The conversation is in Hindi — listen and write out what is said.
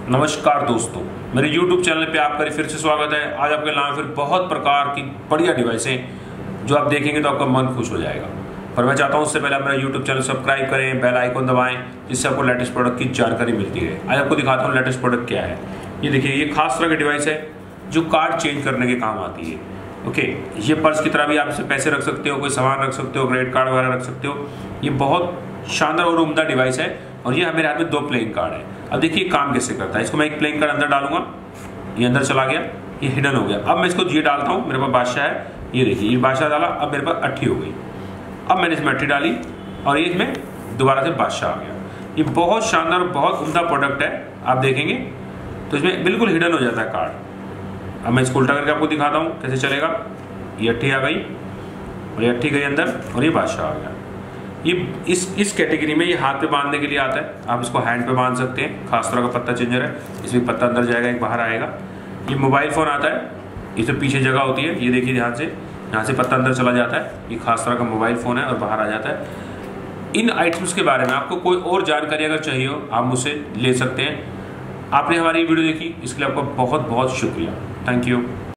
नमस्कार दोस्तों, मेरे YouTube चैनल पे आपका फिर से स्वागत है। आज आपके नाम फिर बहुत प्रकार की बढ़िया डिवाइसें जो आप देखेंगे तो आपका मन खुश हो जाएगा। पर मैं चाहता हूँ उससे पहले आप मेरा YouTube चैनल सब्सक्राइब करें, बेल आइकन दबाएं, जिससे आपको लेटेस्ट प्रोडक्ट की जानकारी मिलती है। आज आपको दिखाता हूँ लेटेस्ट प्रोडक्ट क्या है। ये देखिए, ये खास तरह की डिवाइस है जो कार्ड चेंज करने के काम आती है। ओके, ये पर्स की तरह भी आप इसे पैसे रख सकते हो, कोई सामान रख सकते हो, क्रेडिट कार्ड वगैरह रख सकते हो। ये बहुत शानदार और उम्दा डिवाइस है और ये मेरे हाथ में 2 प्लेइंग कार्ड है। अब देखिए काम कैसे करता है। इसको मैं एक प्लेइंग कार्ड अंदर डालूंगा, ये अंदर चला गया, ये हिडन हो गया। अब मैं इसको ये डालता हूँ, मेरे पास बादशाह है, ये देखिए ये बादशाह डाला, अब मेरे पास 8 हो गई। अब मैंने इसमें 8 डाली और ये इसमें दोबारा से बादशाह आ गया। ये बहुत शानदार बहुत उम्दा प्रोडक्ट है। आप देखेंगे तो इसमें बिल्कुल हिडन हो जाता है कार्ड। अब मैं इसको उल्टा करके आपको दिखाता हूँ कैसे चलेगा। ये 8 आ गई और ये 8 गई अंदर और ये बादशाह आ गया। ये इस कैटेगरी में ये हाथ पे बांधने के लिए आता है। आप इसको हैंड पे बांध सकते हैं। खास तरह का पत्ता चेंजर है, इसमें पत्ता अंदर जाएगा, एक बाहर आएगा। ये मोबाइल फ़ोन आता है, इसमें पीछे जगह होती है, ये देखिए ध्यान से, यहाँ से पत्ता अंदर चला जाता है। ये खास तरह का मोबाइल फ़ोन है और बाहर आ जाता है। इन आइटम्स के बारे में आपको कोई और जानकारी अगर चाहिए हो आप मुझसे ले सकते हैं। आपने हमारी वीडियो देखी, इसके लिए आपका बहुत बहुत शुक्रिया। Thank you.